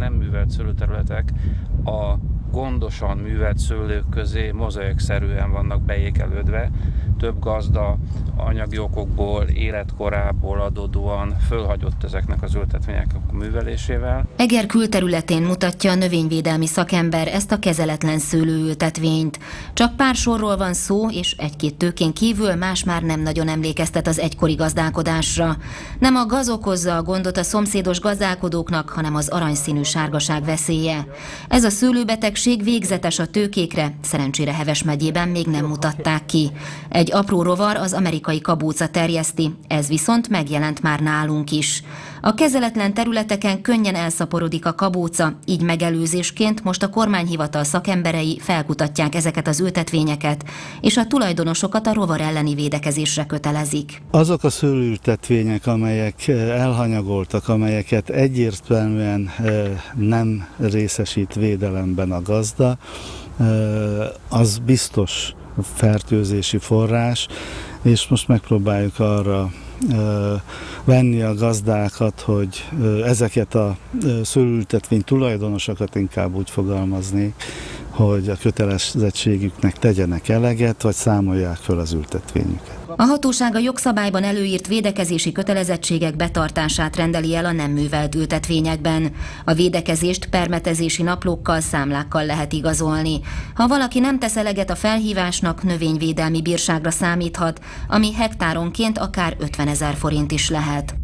nem művelt szőlőterületek a gondosan művelt szőlők közé mozaikszerűen vannak beékelődve. Több gazda anyagi okokból, életkorából adódóan fölhagyott ezeknek az ültetvények a művelésével. Eger külterületén mutatja a növényvédelmi szakember ezt a kezeletlen szőlőültetvényt. Csak pár sorról van szó, és egy-két tőkén kívül más már nem nagyon emlékeztet az egykori gazdálkodásra. Nem a gaz okozza a gondot a szomszédos gazdálkodóknak, hanem az aranyszínű sárgaság veszélye. Ez a szőlőbetegség végzetes a tőkékre, szerencsére Heves megyében még nem mutatták ki. Egy apró rovar az amerikai kabóca terjeszti, ez viszont megjelent már nálunk is. A kezeletlen területeken könnyen elszaporodik a kabóca, így megelőzésként most a kormányhivatal szakemberei felkutatják ezeket az ültetvényeket, és a tulajdonosokat a rovar elleni védekezésre kötelezik. Azok a szőlőültetvények, amelyek elhanyagoltak, amelyeket egyértelműen nem részesít védelemben a gazda, az biztos fertőzési forrás, és most megpróbáljuk arra venni a gazdákat, hogy ezeket a szőlőültetvény tulajdonosokat inkább úgy fogalmazni, hogy a kötelezettségüknek tegyenek eleget, vagy számolják föl az ültetvényüket. A hatóság a jogszabályban előírt védekezési kötelezettségek betartását rendeli el a nem művelt ültetvényekben. A védekezést permetezési naplókkal, számlákkal lehet igazolni. Ha valaki nem tesz eleget a felhívásnak, növényvédelmi bírságra számíthat, ami hektáronként akár 50 000 forint is lehet.